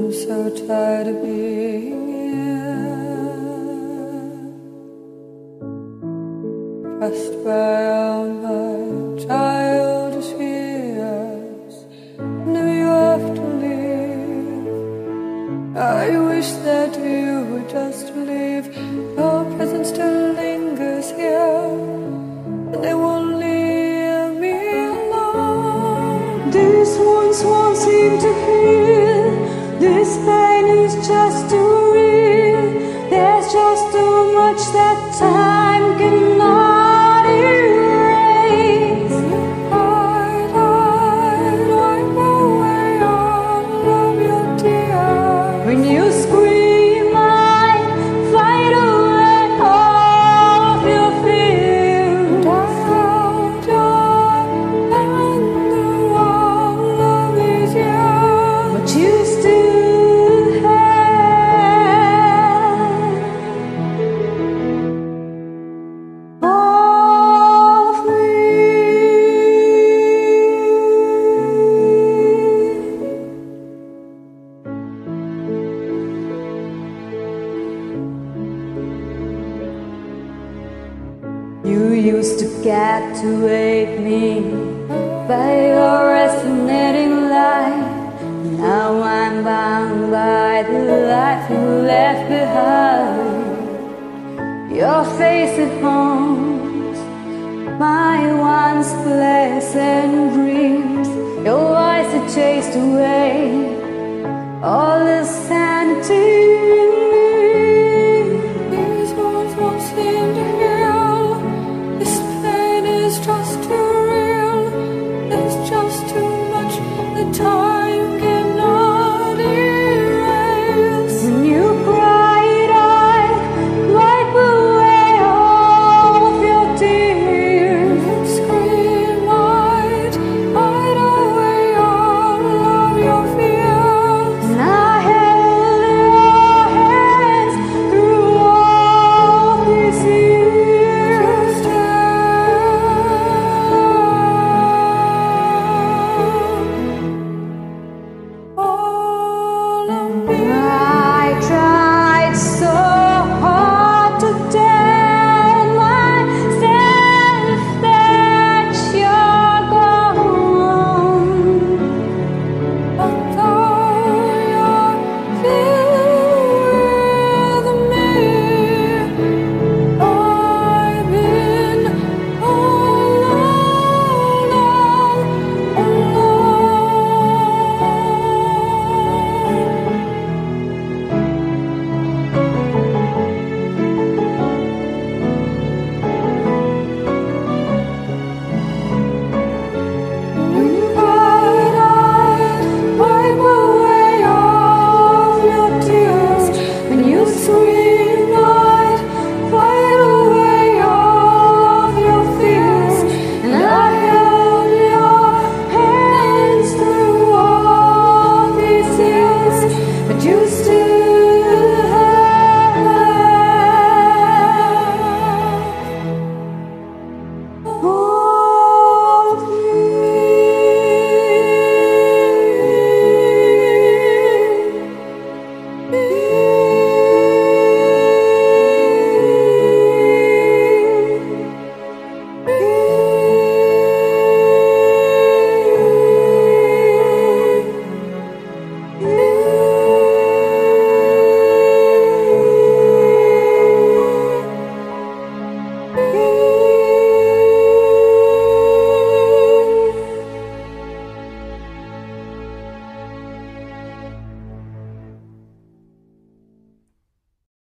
so tired of being here, pressed by all my childish fears. Now you have to leave. I wish that you would just leave. Your presence still lingers here, and it won't leave me alone. These wounds won't seem to heal. This pain is just too real. There's just too much that time cannot erase. I'd wipe away all of your tears. When you scream, I fight away all of your fears. And I held your hand through all of these years. But you still You used to captivate me by your resonating light. Now I'm bound by the life you left behind. Your face it haunts my once pleasant dreams. Your eyes it chased away all the sanity in me. These wounds won't seem to heal. This pain is just too real. There's just too much that time cannot erase. When you cried, I wipe away all of your tears. You scream, I'd hide away all of your fears. And I held your hands through all these years. All of me. I tried so hard to tell myself that you're gone. But though you're still with me, I've been all alone. When you cried, I'd wipe away all of your tears. When you screamed, I'd fight away all of your fears. And I held your hands through all these years, but you still